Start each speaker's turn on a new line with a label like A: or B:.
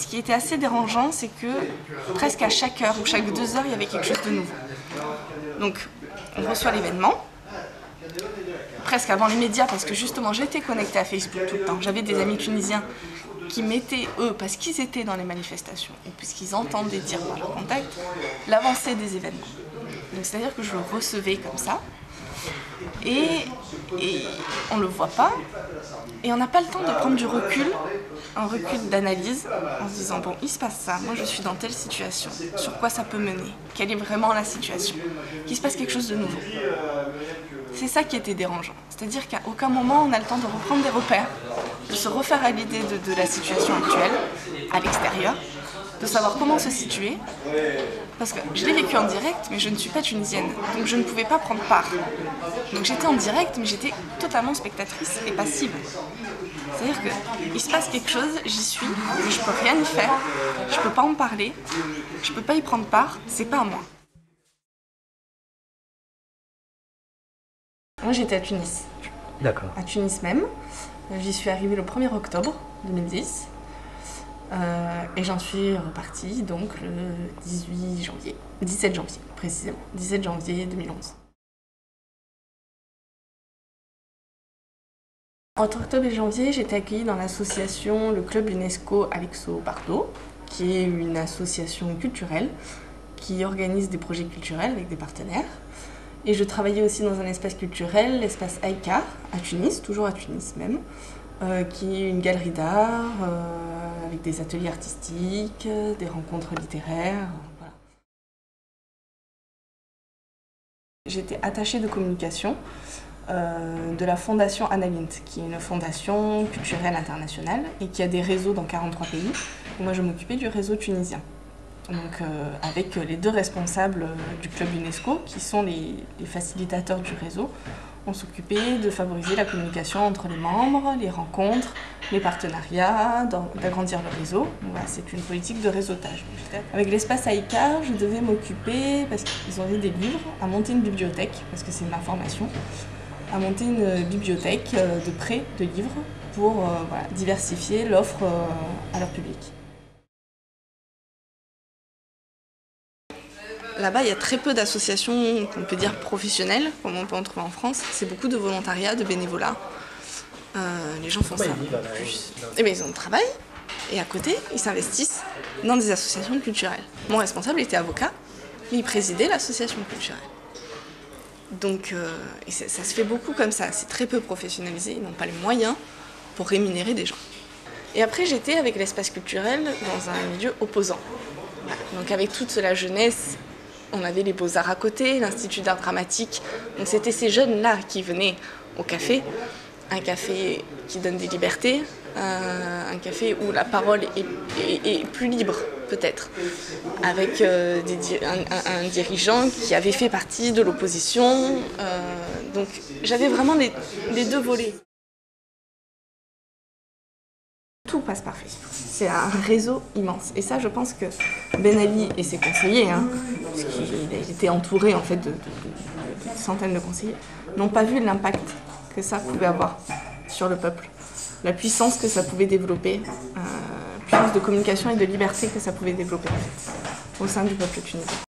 A: ce qui était assez dérangeant, c'est que presque à chaque heure ou chaque 2 heures, il y avait quelque chose de nouveau. Donc, on reçoit l'événement, presque avant les médias, parce que justement, j'étais connectée à Facebook tout le temps. J'avais des amis tunisiens qui mettaient, eux, parce qu'ils étaient dans les manifestations, ou puisqu'ils entendaient dire par leurs contacts, l'avancée des événements. Donc, c'est-à-dire que je le recevais comme ça, et on ne le voit pas, et on n'a pas le temps de prendre du recul, un recul d'analyse, en se disant, bon, il se passe ça, moi je suis dans telle situation, sur quoi ça peut mener, quelle est vraiment la situation, qu'il se passe quelque chose de nouveau. C'est ça qui était dérangeant, c'est-à-dire qu'à aucun moment on a le temps de reprendre des repères, de se refaire à l'idée de la situation actuelle, à l'extérieur, de savoir comment se situer, parce que je l'ai vécu en direct, mais je ne suis pas tunisienne, donc je ne pouvais pas prendre part. Donc j'étais en direct, mais j'étais totalement spectatrice et passive. C'est-à-dire qu'il se passe quelque chose, j'y suis, mais je peux rien y faire, je peux pas en parler, je peux pas y prendre part, c'est pas à moi. Moi j'étais à Tunis.
B: D'accord.
A: À Tunis même. J'y suis arrivée le 1er octobre 2010. Et j'en suis repartie donc le 17 janvier précisément, 17 janvier 2011. Entre octobre et janvier, j'ai été accueillie dans l'association Le Club UNESCO Alexo Bardo, qui est une association culturelle qui organise des projets culturels avec des partenaires. Et je travaillais aussi dans un espace culturel, l'espace Aïkar, à Tunis, toujours à Tunis même, qui est une galerie d'art avec des ateliers artistiques, des rencontres littéraires. Voilà. J'étais attachée de communication de la fondation Annalint, qui est une fondation culturelle internationale et qui a des réseaux dans 43 pays. Et moi, je m'occupais du réseau tunisien. Donc, avec les 2 responsables du club UNESCO, qui sont les facilitateurs du réseau, on s'occupait de favoriser la communication entre les membres, les rencontres, les partenariats, d'agrandir le réseau. Voilà, c'est une politique de réseautage. Avec l'espace Aïkar, je devais m'occuper, parce qu'ils avaient des livres, à monter une bibliothèque, parce que c'est ma formation, à monter une bibliothèque de prêt de livres pour voilà, diversifier l'offre à leur public. Là-bas, il y a très peu d'associations qu'on peut dire professionnelles, comme on peut en trouver en France. C'est beaucoup de volontariat, de bénévolat. Les gens font ça plus. Et bien, ils ont le travail, et à côté, ils s'investissent dans des associations culturelles. Mon responsable était avocat, mais il présidait l'association culturelle. Donc, et ça se fait beaucoup comme ça. C'est très peu professionnalisé. Ils n'ont pas les moyens pour rémunérer des gens. Et après, j'étais avec l'espace culturel dans un milieu opposant. Voilà. Donc, avec toute la jeunesse, on avait les Beaux-Arts à côté, l'Institut d'art dramatique. Donc c'était ces jeunes-là qui venaient au café, un café qui donne des libertés, un café où la parole est plus libre peut-être, avec un dirigeant qui avait fait partie de l'opposition. Donc j'avais vraiment les 2 volets. Tout passe par Facebook. C'est un réseau immense. Et ça, je pense que Ben Ali et ses conseillers, puisqu'il était entouré en fait de centaines de conseillers, n'ont pas vu l'impact que ça pouvait avoir sur le peuple, la puissance que ça pouvait développer, puissance de communication et de liberté que ça pouvait développer en fait, au sein du peuple tunisien.